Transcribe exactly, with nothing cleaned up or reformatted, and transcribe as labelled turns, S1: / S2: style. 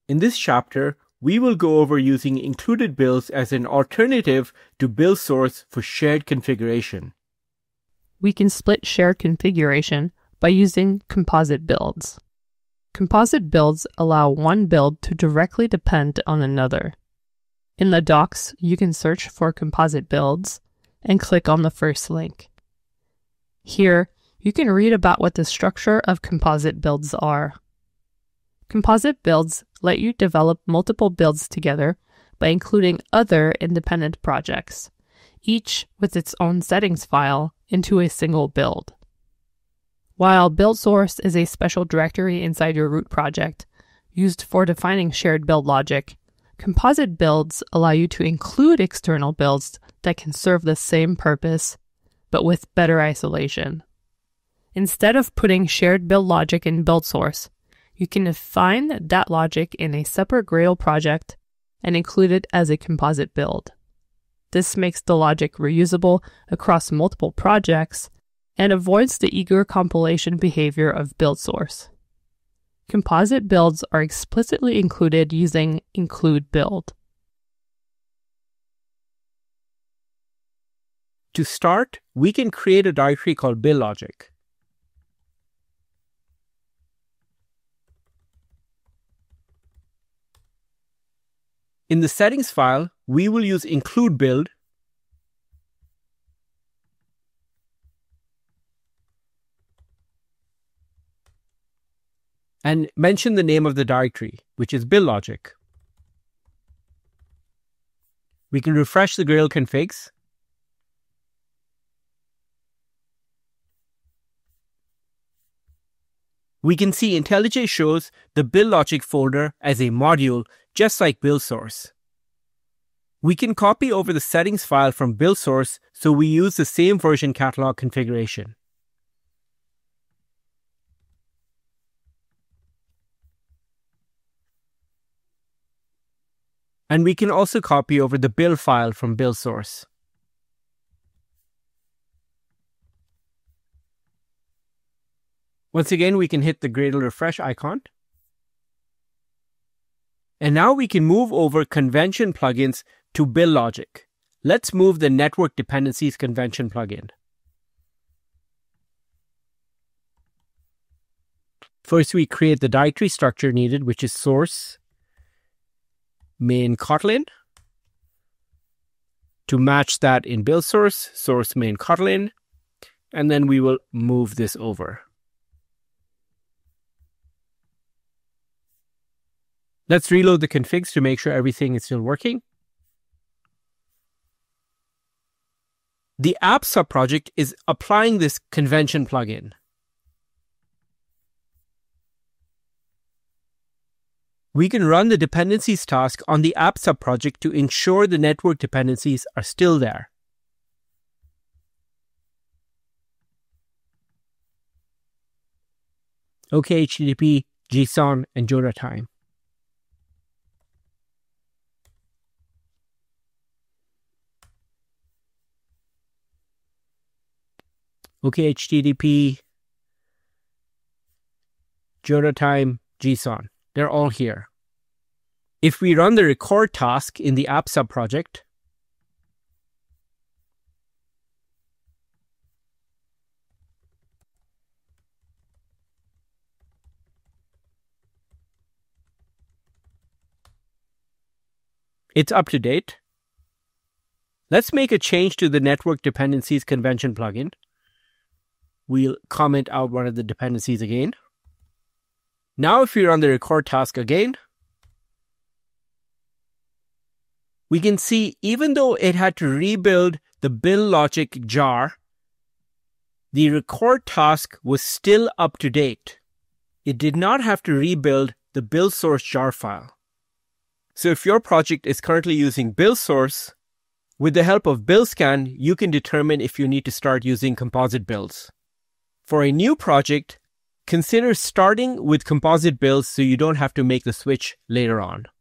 S1: In this chapter, we will go over using included builds as an alternative to build source for shared configuration.
S2: We can split shared configuration by using Composite Builds. Composite Builds allow one build to directly depend on another. In the docs, you can search for Composite Builds and click on the first link. Here, you can read about what the structure of Composite Builds are. Composite Builds let you develop multiple builds together by including other independent projects, each with its own settings file, into a single build. While build source is a special directory inside your root project, used for defining shared build logic, Composite Builds allow you to include external builds that can serve the same purpose, but with better isolation. Instead of putting shared build logic in build source, you can define that logic in a separate Gradle project and include it as a composite build. This makes the logic reusable across multiple projects and avoids the eager compilation behavior of build source. Composite builds are explicitly included using include build.
S1: To start, we can create a directory called build logic. In the settings file, we will use include build and mention the name of the directory, which is build logic. We can refresh the Gradle configs. We can see IntelliJ shows the build logic folder as a module, just like build source. We can copy over the settings file from build source, so we use the same version catalog configuration. And we can also copy over the build file from build source. Once again, we can hit the Gradle refresh icon. And now we can move over convention plugins to build logic. Let's move the network dependencies convention plugin. First, we create the directory structure needed, which is source main Kotlin. To match that in build source, source main Kotlin, and then we will move this over. Let's reload the configs to make sure everything is still working. The app subproject is applying this convention plugin. We can run the dependencies task on the app subproject to ensure the network dependencies are still there. OK H T T P, JSON, and Joda time. OK H T T P, Joda time, JSON. They're all here. If we run the record task in the app subproject, it's up to date. Let's make a change to the network dependencies convention plugin. We'll comment out one of the dependencies again. Now if we run the record task again, we can see even though it had to rebuild the build logic jar, the record task was still up to date. It did not have to rebuild the build source jar file. So if your project is currently using build source, with the help of build scan, you can determine if you need to start using composite builds. For a new project, consider starting with composite builds so you don't have to make the switch later on.